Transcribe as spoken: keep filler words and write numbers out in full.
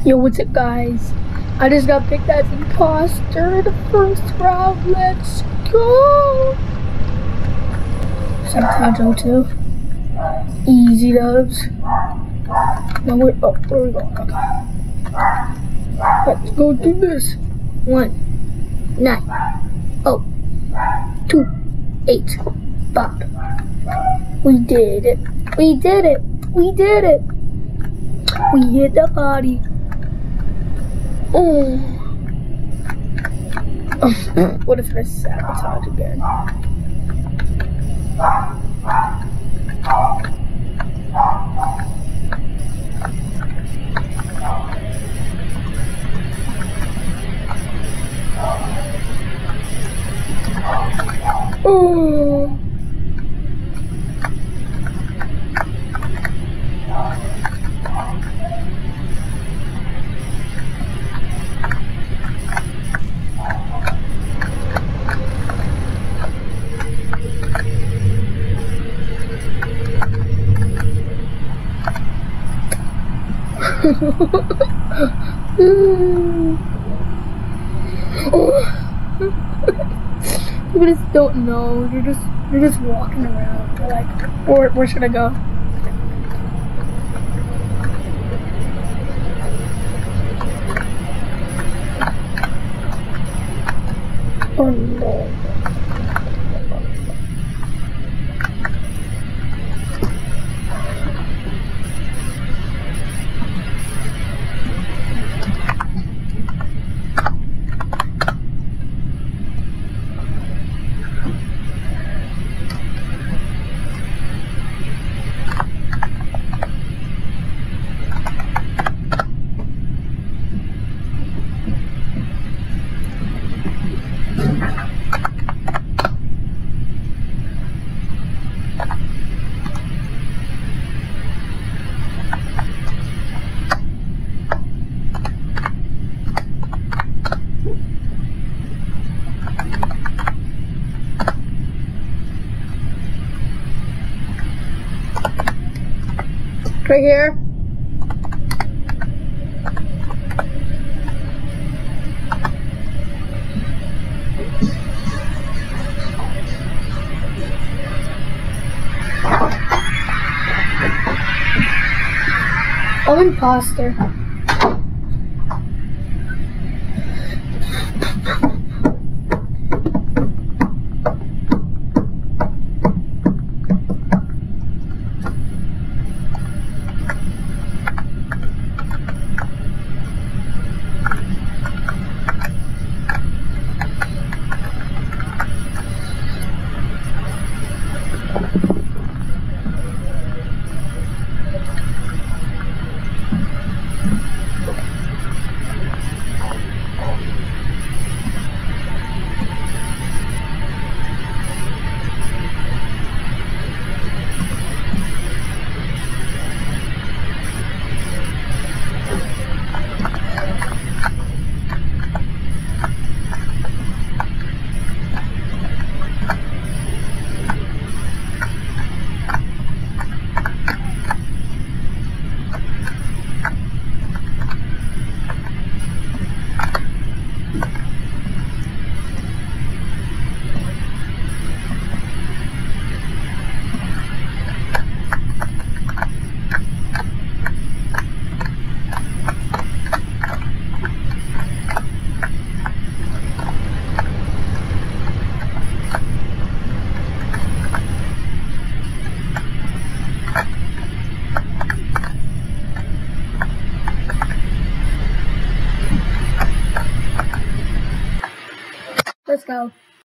Yo, what's up, guys? I just got picked as imposter in the first round. Let's go! Sabotage oh two. Easy dubs. No, wait. Oh, where are we going? Okay. Let's go do this. One, nine, oh, two, eight, Bob. We did it. We did it. We did it. We hit the party. Oh. What if I sabotage again? Oh. You just don't know. You're just you're just walking around. You're like, where where should I go? Oh no. Right here. I'm imposter. Let's go.